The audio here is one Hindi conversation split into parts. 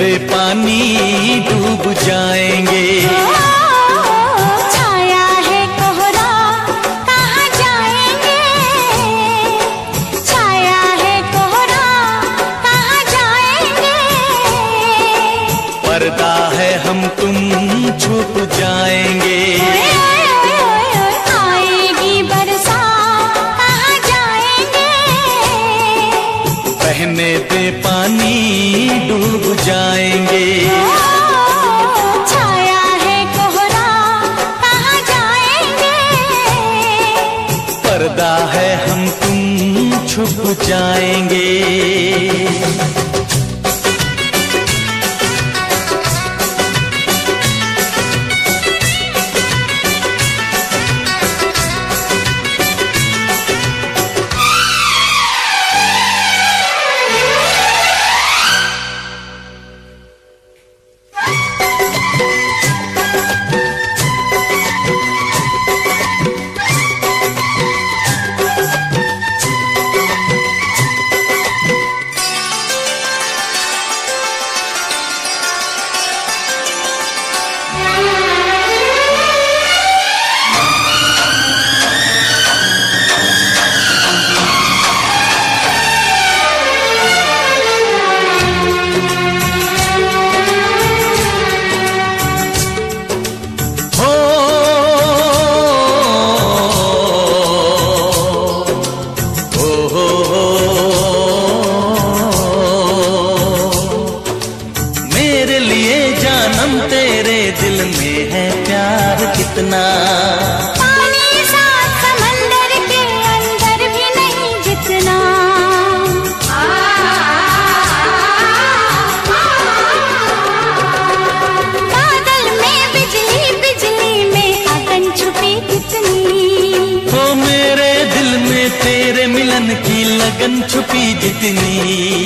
दे पानी डूब जाएंगे। छाया है कोहरा कहाँ जाएंगे, छाया है कोहरा कहाँ जाएंगे। पर्दा है हम तुम छुप जाएंगे। आएगी बरसात कहाँ जाएंगे, बहने दे पानी डूब जाएंगे। छाया है कोहरा कहाँ जाएंगे, पर्दा है हम तुम छुप जाएंगे। कितना पानी साथ समंदर के अंदर भी नहीं जितना। बादल में बिजली, बिजली में अगन छुपी कितनी। हो मेरे दिल में तेरे मिलन की लगन छुपी जितनी।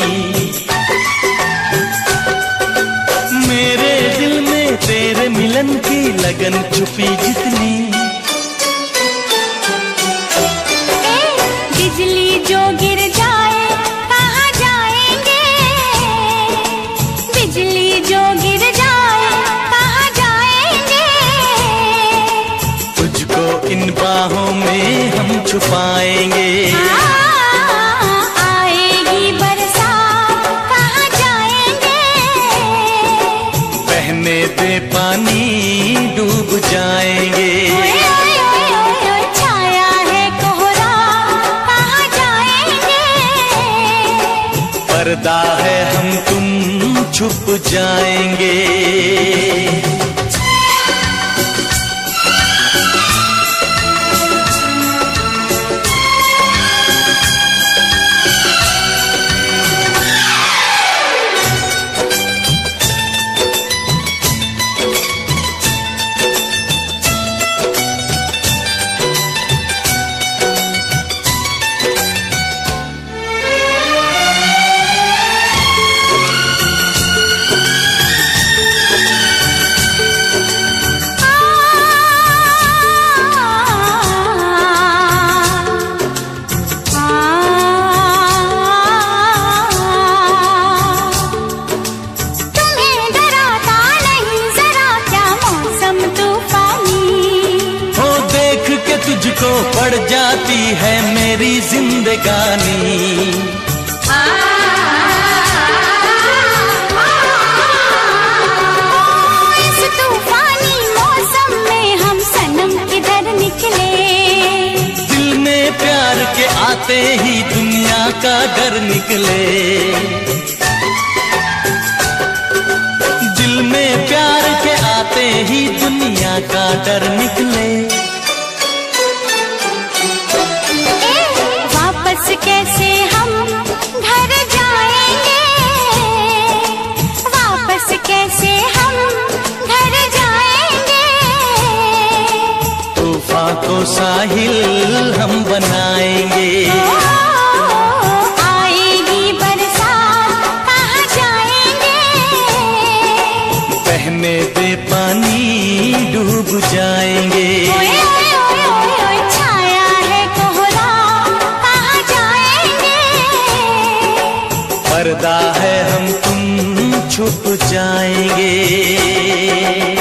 मेरे दिल में तेरे मिलन की लगन छुपी जितनी। बिजली जो गिर जाए कहाँ जाएंगे, बिजली जो गिर जाए कहाँ जाएंगे। तुझको इन बाहों में हम छुपाएंगे। आएगी बरसात कहाँ जाएंगे, बहने दे पानी डूब जाएंगे। छाया है कोहरा कहाँ जाएंगे, पर्दा है हम तुम छुप जाएंगे। तुझको पड़ जाती है मेरी जिंदगानी। इस तूफानी मौसम में हम सनम किधर निकले। दिल में प्यार के आते ही दुनिया का डर निकले। दिल में प्यार के आते ही दुनिया का डर निकले। कैसे हम घर जाएंगे, वापस कैसे हम घर जाएंगे। तूफान को साहिल हम बनाएंगे। आएगी बरसात कहाँ जाएंगे, बहने दे पानी डूब जाएंगे। पर्दा है हम तुम छुप जाएंगे।